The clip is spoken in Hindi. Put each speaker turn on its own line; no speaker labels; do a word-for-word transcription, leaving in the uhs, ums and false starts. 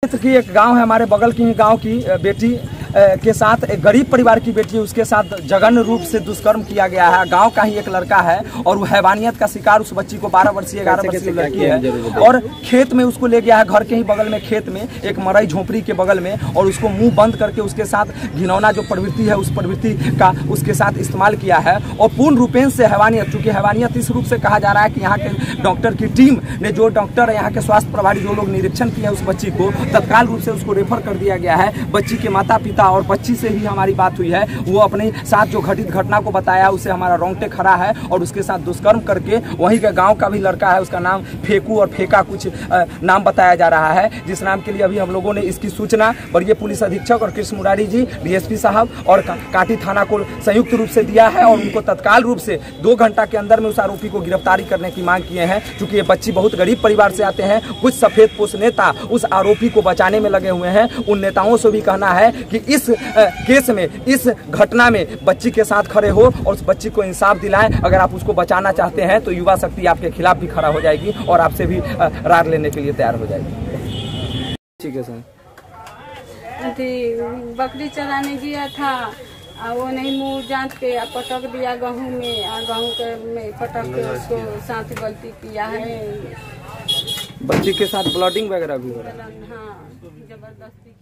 की एक गांव है, हमारे बगल की ही गांव की बेटी के साथ एक गरीब परिवार की बेटी, उसके साथ जघन्य रूप से दुष्कर्म किया गया है। गांव का ही एक लड़का है और वो हैवानियत का शिकार उस बच्ची को बारह वर्षीय ग्यारह वर्षीय लड़की है और खेत में उसको ले गया है। घर के ही बगल में खेत में एक मरई झोपड़ी के बगल में, और उसको मुंह बंद करके उसके साथ घिनौना जो प्रवृत्ति है उस प्रवृत्ति का उसके साथ इस्तेमाल किया है। और पूर्ण रूपेण से हैवानियत, चूंकि हैवानियत इस रूप से कहा जा रहा है कि यहाँ के डॉक्टर की टीम ने, जो डॉक्टर है यहाँ के स्वास्थ्य प्रभारी, जो लोग निरीक्षण किए उस बच्ची को, तत्काल रूप से उसको रेफर कर दिया गया है। बच्ची के माता पिता और बच्ची से ही हमारी बात हुई है, वो अपने साथ जो घटित घटना को बताया उसे हमारा रोंगटे खड़ा है और उसके साथ दुष्कर्म करके, वहीं के गांव का भी लड़का है, उसका नाम फेकू और फेका कुछ नाम बताया जा रहा है, जिस नाम के लिए अभी हम लोगों ने इसकी सूचना वरीय पुलिस अधीक्षक और कृष्ण मुरारी जी, डीएसपी साहब और का, काटी थाना को संयुक्त रूप से दिया है और उनको तत्काल रूप से दो घंटा के अंदर में उस आरोपी को गिरफ्तारी करने की मांग किए हैं। चूंकि ये बच्ची बहुत गरीब परिवार से आते हैं, कुछ सफेद पोष नेता उस आरोपी को बचाने में लगे हुए हैं। उन नेताओं से भी कहना है कि इस केस में, इस घटना में बच्ची के साथ खड़े हो और उस बच्ची को इंसाफ दिलाएं। अगर आप उसको बचाना चाहते हैं तो युवा शक्ति आपके खिलाफ भी खड़ा हो जाएगी और आपसे भी रार लेने के लिए तैयार हो जाएगी। ठीक है सर।
बकरी चराने गया था, वो नहीं मुंह जांच के पटक दिया गेहूँ में, गेहूँ के में पटक के उसको साथ गलती किया है।
बच्ची के साथ ब्लडिंग वगैरह भी हो रहा है।
हाँ, जबरदस्ती।